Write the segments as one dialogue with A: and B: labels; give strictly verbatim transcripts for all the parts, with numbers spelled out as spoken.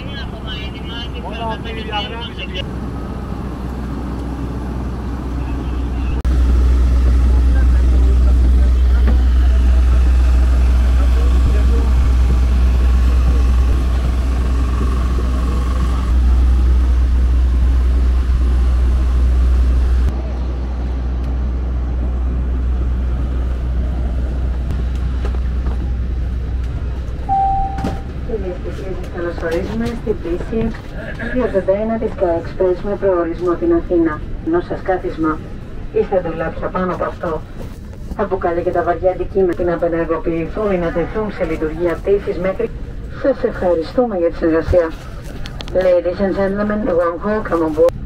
A: Καλωσορίζουμε στην πτήση δύο ογδόντα ένα της Express με προορισμό την Αθήνα. Ενώ σας κάθισμα είστε δουλάπια πάνω από αυτό. Τα μπουκάλια και τα βαριά αντικείμενα να απενεργοποιηθούν ή να τεθούν σε λειτουργία πτήσης μέχρι. Σας ευχαριστούμε για τη συνεργασία. Ladies and gentlemen, welcome on board.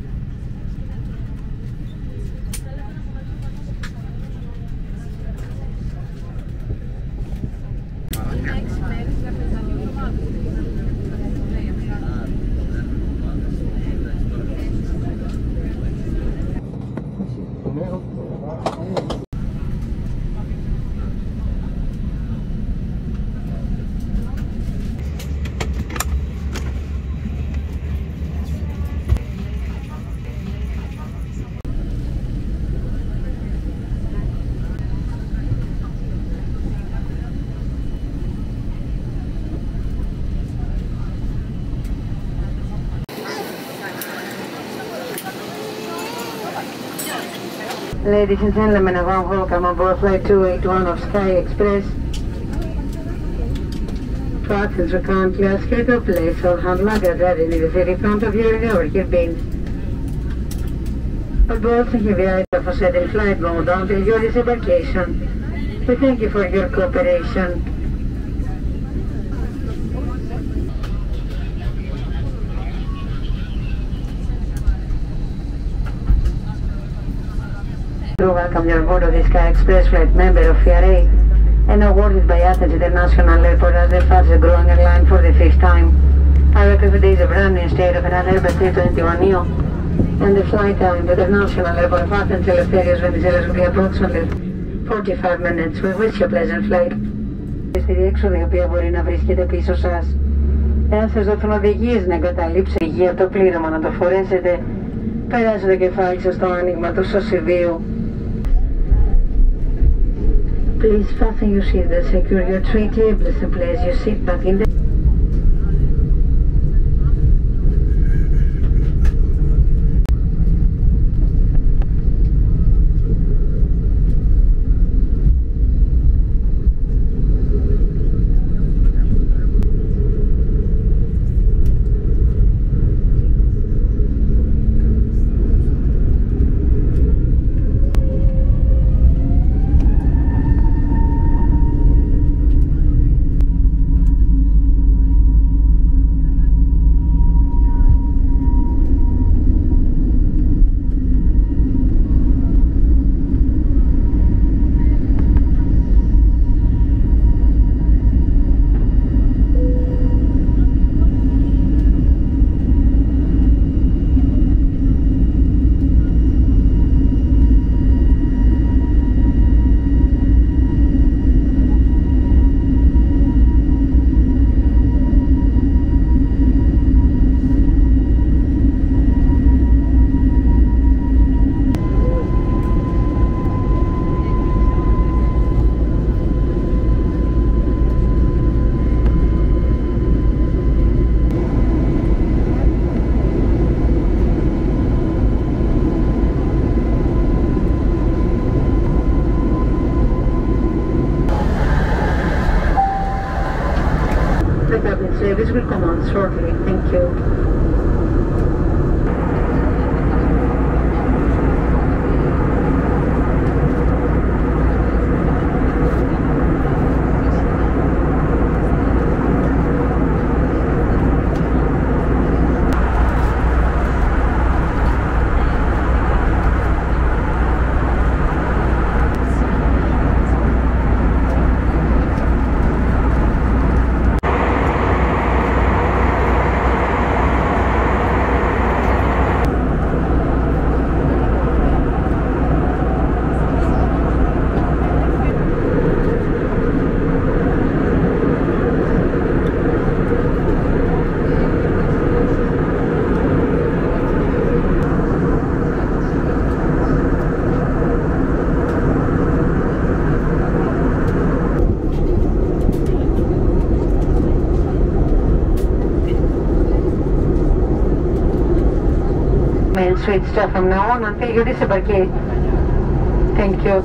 A: Ladies and gentlemen, a warm welcome on board flight two eighty-one of Sky Express. To Athens, we currently ask you to place all hand luggage ready in the very front of your overhead bins. All boats and heavy items are set in flight mode until your disembarkation. We thank you for your cooperation. Welcome you on board of the Sky Express flight member of F I R A and awarded by Athens International Airport as the fastest growing airline for the fifth time. Our aircraft is a brand new state of an Airbus A three twenty-one Neo and the flight time to the International Airport of Athens Venezuela will be approximately forty-five minutes. We wish you a pleasant flight. Στη διέξοδο η οποία μπορεί να βρίσκεται πίσω σας. Εάν σας δοθούν οδηγίες να εγκαταλείψετε υγεία το πλήρωμα να το φορέσετε, περάστε το κεφάλι σας στο άνοιγμα του σωσιδίου. Please fasten your seatbelt, secure your tray tables and place your seat back in the service will commence shortly. Thank you. and switched off from now on until you disembarkate. Thank you.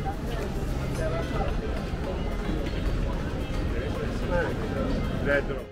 B: Retro.